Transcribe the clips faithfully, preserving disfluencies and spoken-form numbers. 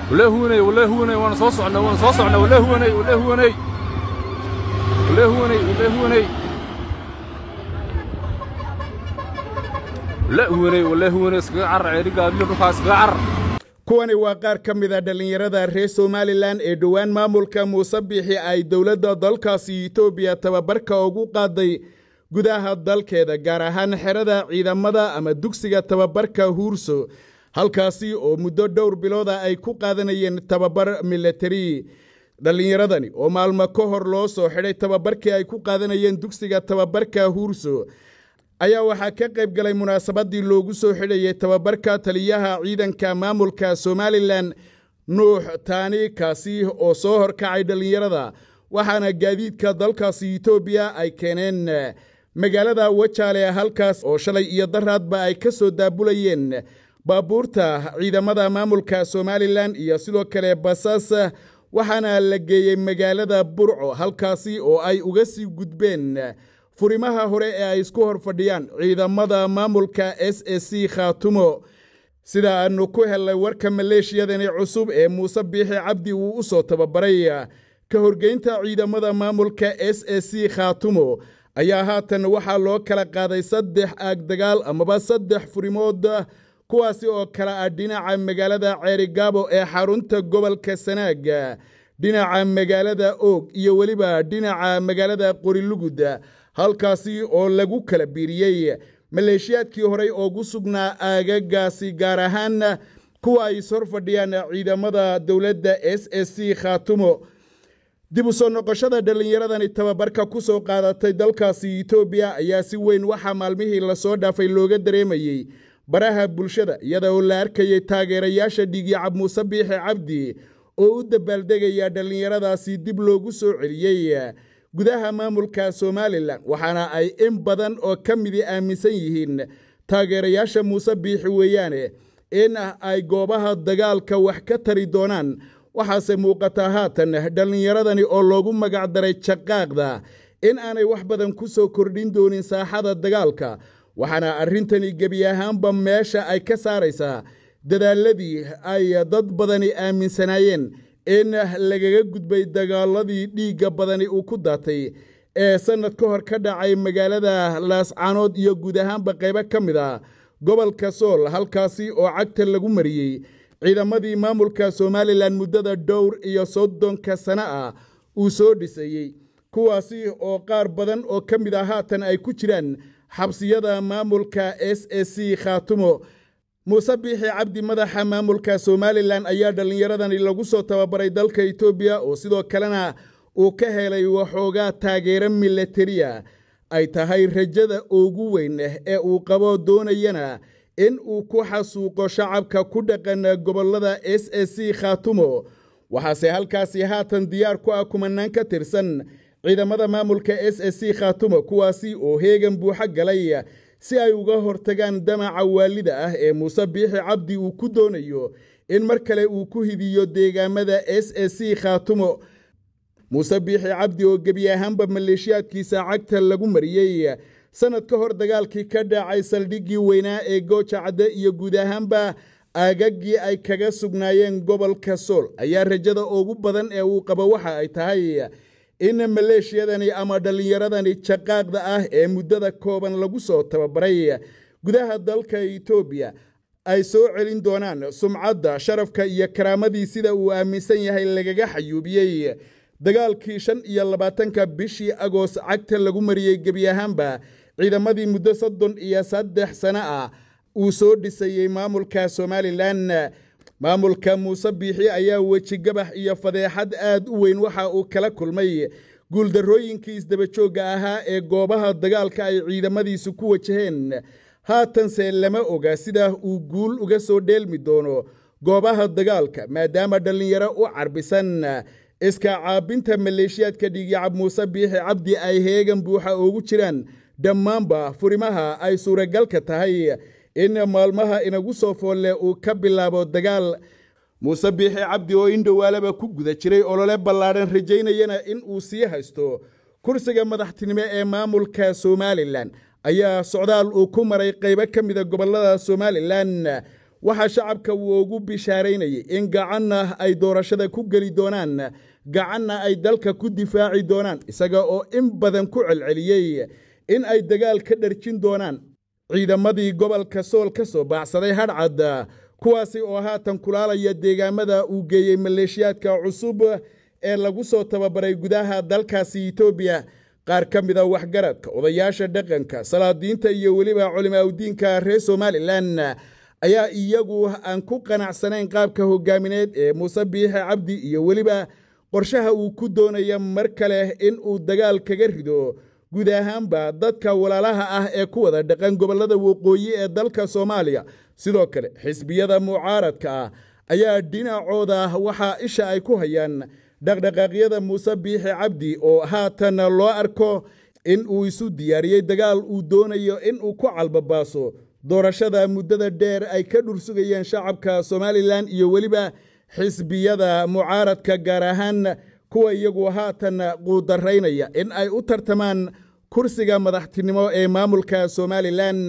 ولا هوني ولا هوني وانا صوصعنا وانا صوصعنا ولا هوني ولا هوني ولا هوني ولا هوني لا هوني ولا هوني سقعر عيري قابل روحا سقعر kuwani waa qaar ka mid ah dhalinyarada reer Somaliland ee dhawaan maamulka Muuse Biixi ay dawladda dalkaasi Itoobiya tababarka ugu qaaday gudaha dalkeeda gaar ahaan xerada ciidamada ama dugsiga tababarka Huurso halkaasi oo muddo dhowr bilood ah ay ku qaadanayeen tababar military dhalinyaradani oo maalmo ka hor loo soo xidhay tababarkii ay ku qaadanayeen dugsiga tababarka Huurso ayaa waxa ka qayb galay munaasabadii loogu soo xidhayay tababarka taliyaha ciidanka maamulka Somaliland Nuux Taani kaasi oo soo horkacay dhalinyarada waxaana gaadiidka dalkaasi Itoobiya ay keeneen magaalada Wajaale halkaas oo shalay iyo daraadba ay ka soo daabulayeen baabuurta ciidamada maamulka Somaliland iyo sidoo kale basas waxaana la geeyay magaalada Burco halkaasi oo ay uga sii gudbeen furimaha hore ee ay isku hor fadhiyaan ciidamada maamulka S A C Khaatumo sida aanu ku helay warka maleeshiyadani cusub ee Muuse Biixi Cabdi uu u soo tababaray ka horgeynta ciidamada maamulka S A C Khaatumo ayaa haatan waxa loo kala qaaday saddex aag dagaal amaba saddex furimood kuwaasi oo kala ah dhinaca magaalada Ceerigaabo ee xarunta gobolka Sanaag dhinaca magaalada Og iyo waliba dhinaca magaalada Qorilugud halkaasi oo lagu kala biiriyay maleeshiyaadkii hore oo ugu sugnaa aagagaasi gaar ahaan kuwa ay soo fadhiyaan ciidamada dawladda S A C Khaatumo dib u soo noqoshada dhalinyaradani tababarka ku soo qaadatay dalkaasi Itoobiya ayaa si weyn waxa maalmihii la soo dhaafay looga dareemayay baraha bulshada iyada oo la arkayay taageerayaasha Dhigyacab Muuse Biixi Cabdi oo u dabaaldegaya dhalinyaradaasi dib loogu soo celiyay gudaha maamulka Somaliland waxaana ay in badan oo kamid ah aaminsan yihiin taageerayaasha Muuse Biixi weeyaane in ay goobaha dagaalka wax ka tari doonaan waxaase muuqata haatan dhalinyaradani oo loogu magac daray Jaqaaqda in aanay wax badan ku soo kordhin doonin saaxada dagaalka waxaana arintani gebi ahaanba meesha ay ka saaraysaa dadaaladii ay dad badani aaminsanaayeen in lagaga gudbay dagaaladii dhiiga badani uu ku daatay ee sanad ka hor ka dhacay magaalada Laascaanood iyo guud ahaanba qaybo ka mid ah gobolka Sool halkaasi oo cagta lagu mariyay ciidamadii maamulka Somaliland muddada dhowr iyo soddonka sano ah uu soo dhisayay kuwaasi oo qaar badan oo ka mid ah haatan ay ku jiraan xabsiyada maamulka S A C Khaatumo Muuse Biixi Cabdi madaxa maamulka Somaliland ayaa dhalinyaradani lagu soo tababaray dalka Itoobiya oo sidoo kalena uu ka helay waxoogaa taageero military ay tahay rajada ugu weyn ee uu qabo doonayana in uu ku xasuuqo shacabka ku dhaqan gobolada S A C Khaatumo waxaase halkaasi haatan diyaar ku ah kumanaan ka tirsan ciidamada maamulka S A C Khaatumo kuwaasi oo heegan buuxa galay si ay uga hortagaan damaca waalida ah ee Muuse Biixi Cabdi uu ku doonayo in mar kale uu ku hidiyo deegaamada S A C Khaatumo Muuse Biixi Cabdi oo gebi ahaanba maleeshiyaadkiisa cagta lagu mariyay sanad ka hor dagaalkii ka dhacay saldhiggii weynaa ee Gooja Cadde iyo guud ahaanba aagagii ay kaga sugnaayeen gobolka Sool ayaa rajada ugu badan ee uu qabo waxa ay tahay in maleeshiyadani ama dhalinyaradani Jaqaaqda ah ee muddada kooban lagu soo tababaray gudaha dalka Itoobiya ay soo celin doonaan sumcadda sharafka iyo karaamadii sida uu aaminsan yahay lagaga xayuubiyay dagaalkii shan iyo labaatanka bishii Agoos cagta lagu mariyay gebi ahaanba ciidamadii muddo soddon iyo saddex sano ah uu soo dhisayay maamulka Somaliland maamulka Muuse Biixi ayaa weji gabax iyo fadeexad aad u weyn waxa uu kala kulmay guuldarooyinkii isdaba joogga ahaa ee goobaha dagaalka ay ciidamadiisu ku wajaheen haatanse lama oga sida uu guul uga soo dheelmi doono goobaha dagaalka maadaama dhalinyaro u carbisan iska caabinta maleeshiyaadka Dhigyacab Muuse Biixi Cabdi ay heegan buuxa ugu jiraan dhammaanba furimaha ay suuragalka tahay in maalmaha inagu soo foolle uu ka bilaabo dagaal Muuse Biixi Cabdi oo indhawaalaba ku guda jiray olole ballaaran rajaynayana in uu sii haysto kursiga madaxtinimo ee maamulka Somaliland ayaa socdaal uu ku maray qaybo ka mid ah gobolada Somaliland waxaa shacabka uu ugu bishaaraynayay in gacanna ay doorashada ku geli doonaan gacanna ay dalka ku difaaci doonaan isaga oo in badan ku celceliyey in ay dagaal ka dharjin doonaan ciidamadii gobolka sool ka soo baacsaday hadhcad kuwaasi oo haatan kulaalaya deegaamada uu geeyey maleeshiyaadka cusub ee lagu soo tababaray gudaha dalkaasi Itoobiya qaar ka mid ah waxgaradka odayaasha dhaqanka salaadiinta iyo waliba culimada diinka reer Somaliland ayaa iyagu aan ku qanacsanayn qaabka hogaamineed ee Muuse Biixi Cabdi iyo waliba qorshaha uu ku doonayo mar kale in uu dagaal kaga rido guud ahaanba dadka walaalaha ah ee ku wada dhaqan gobolada waqooyi ee dalka Soomaaliya sidoo kale xisbiyada mucaaradka ah ayaa dhinacooda waxa isha ay ku hayaan dhaqdhaqaaqyada Muuse Biixi Cabdi oo haatan loo arko in uu isu diyaariyay dagaal uu doonayo in uu ku calbabaaso doorashada muddada dheer ay ka dhursugayeen shacabka Somaliland iyo waliba xisbiyada mucaaradka gaar ahaan kuwa iyagu haatan quudaraynaya in ay u tartamaan kursiga madaxtinimo ee maamulka Somaliland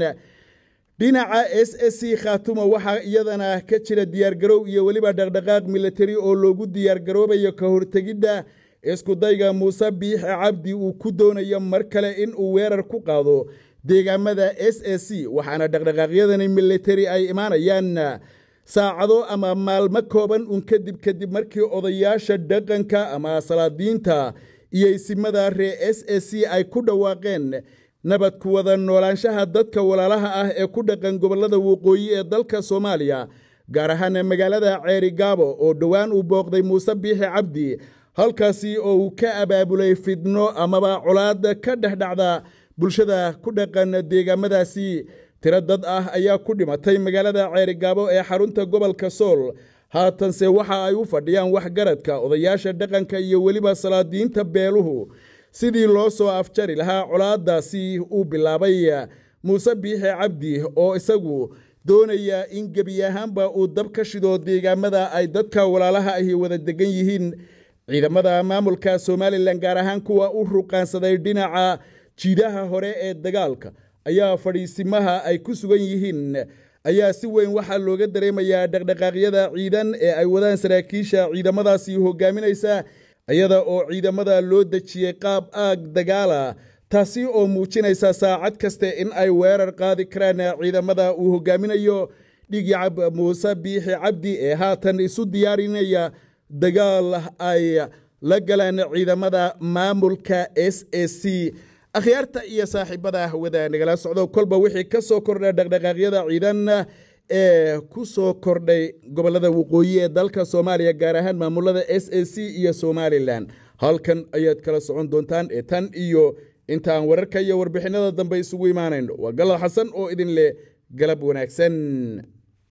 dhinaca S S C Khaatumo waxa iyadana ka jira diyaar garow iyo waliba dhaqdhaqaaq military oo loogu diyaar garoobayo ka hortagida isku dayga Muuse Biixi Cabdi uu ku doonayo mar kale in uu weerar ku qaado deegaamada S S C waxaana dhaqdhaqaaqyadani military ay imaanayaan saacado ama maalmo kooban un kadib kadib markii odayaasha dhaqanka ama salaadiinta iyo isimada reer S S C ay ku dhawaaqeen nabad ku wada noolaanshaha dadka walaalaha ah ee ku dhaqan gobolada waqooyi ee dalka Soomaaliya gaar ahaan magaalada Ceerigaabo oo dhawaan uu booqday Muuse Biixi Cabdi halkaasi oo uu ka abaabulay fidno amaba colaad ka dhexdhacda bulshada ku dhaqan deegaamadaasi tiro dad ah ayaa ku dhimatay magaalada Ceerigaabo ee xarunta gobolka Sool haatanse waxa ay u fadhiyaan waxgaradka odayaasha dhaqanka iyo waliba salaadiinta beeluhu sidii loo soo afjari lahaa colaadaasi uu bilaabay Muuse Biixi Cabdi oo isagu doonaya in gebi ahaanba uu dab ka shido deegaamada ay dadka walaalaha ahi wada degan yihiin ciidamada maamulka Somaliland gaar ahaan kuwa u ruqaansaday dhinaca jiidaha hore ee dagaalka ayaa fadhiisimaha ay ku sugan yihiin ayaa si weyn waxa looga dareemayaa dhaqdhaqaaqyada ciidan ee ay wadaan saraakiisha ciidamadaasi hogaaminaysa ayada oo ciidamada loo dajiyay qaab aag dagaala taasi oo muujinaysa saacad kaste in ay weerar qaadi karaan ciidamada uu hogaaminayo dhigyacab Muuse Biixi Cabdi ee haatan isu diyaarinaya dagaal ay la galaan ciidamada maamulka S S C akhyaarta iyo saaxiibada wada nagala socdo kolba wixii ka soo kordhay dhaqdhaqaaqyada ciidan ee ku soo kordhay gobolada waqooyi ee dalka Soomaaliya gaar ahaan maamulada S S C iyo Somaliland halkan ayaad kala socon doontaan ee tan iyo intaan wararka iyo warbixinada dambe isugu imaanayno waa Galal Xasan oo idin leh galab wanaagsan.